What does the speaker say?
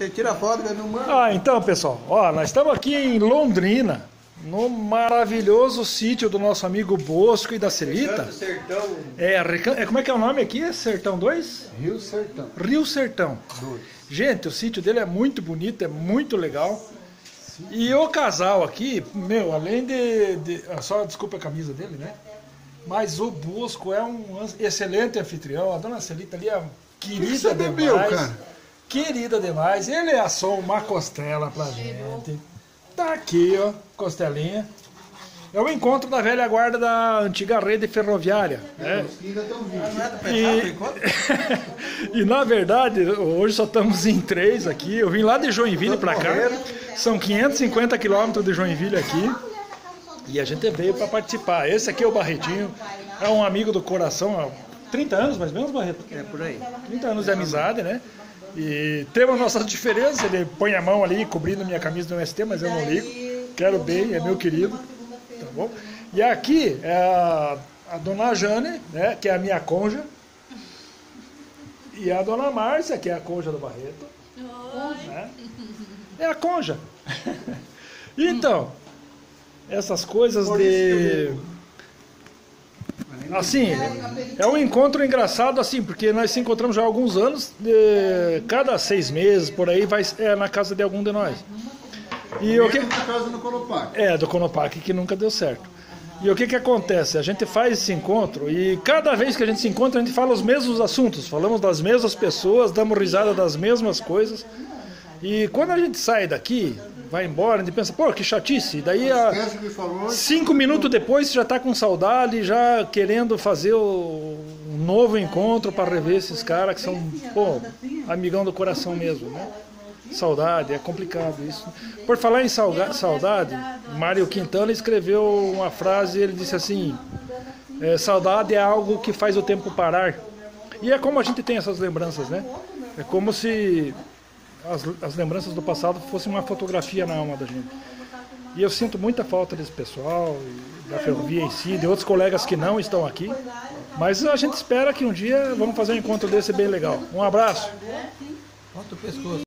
Você tira foto, mas não manda. Então, pessoal, ó, nós estamos aqui em Londrina, no maravilhoso sítio do nosso amigo Bosco e da Celita. Sertão. Como é que é o nome aqui? Sertão 2? Rio Sertão. Rio Sertão. 2. Gente, o sítio dele é muito bonito, é muito legal. E o casal aqui, meu, além só desculpa a camisa dele, né? Mas o Bosco é um excelente anfitrião. A dona Celita ali é querida demais. Bebeu, cara? Querida demais. Ele assou uma costela pra gente. Tá aqui, ó, costelinha. É o encontro da velha guarda da antiga rede ferroviária. Né? E na verdade, hoje só estamos em 3 aqui. Eu vim lá de Joinville pra cá. São 550 quilômetros de Joinville aqui. E a gente veio para participar. Esse aqui é o Barretinho. É um amigo do coração há 30 anos, mais ou menos, Barreto? É, por aí. 30 anos de amizade, né? E temos nossas diferenças. Ele põe a mão ali cobrindo minha camisa do MST, mas eu não ligo. Quero bem, é meu querido. Tá bom? E aqui é a dona Jane, né, que é a minha conja. E a dona Márcia, que é a conja do Barreto. Né? É a conja. Então, essas coisas de... Assim, é um encontro engraçado assim, porque nós se encontramos já há alguns anos, cada 6 meses, por aí, é na casa de algum de nós. E o que... na casa do Conopac. Do Conopac, que nunca deu certo. E o que acontece? A gente faz esse encontro e cada vez que a gente se encontra, a gente fala os mesmos assuntos, falamos das mesmas pessoas, damos risada das mesmas coisas. E quando a gente sai daqui, vai embora, a gente pensa, pô, que chatice. E daí, 5 minutos depois, você já está com saudade, já querendo fazer um novo encontro para rever esses caras que são, pô, amigão do coração mesmo, né? Saudade, é complicado isso. Por falar em saudade, Mário Quintana escreveu uma frase, ele disse assim, saudade é algo que faz o tempo parar. E é como a gente tem essas lembranças, né? É como se as lembranças do passado fossem uma fotografia na alma da gente. E eu sinto muita falta desse pessoal, da ferrovia em si, de outros colegas que não estão aqui. Mas a gente espera que um dia vamos fazer um encontro desse bem legal. Um abraço. Bota o pescoço.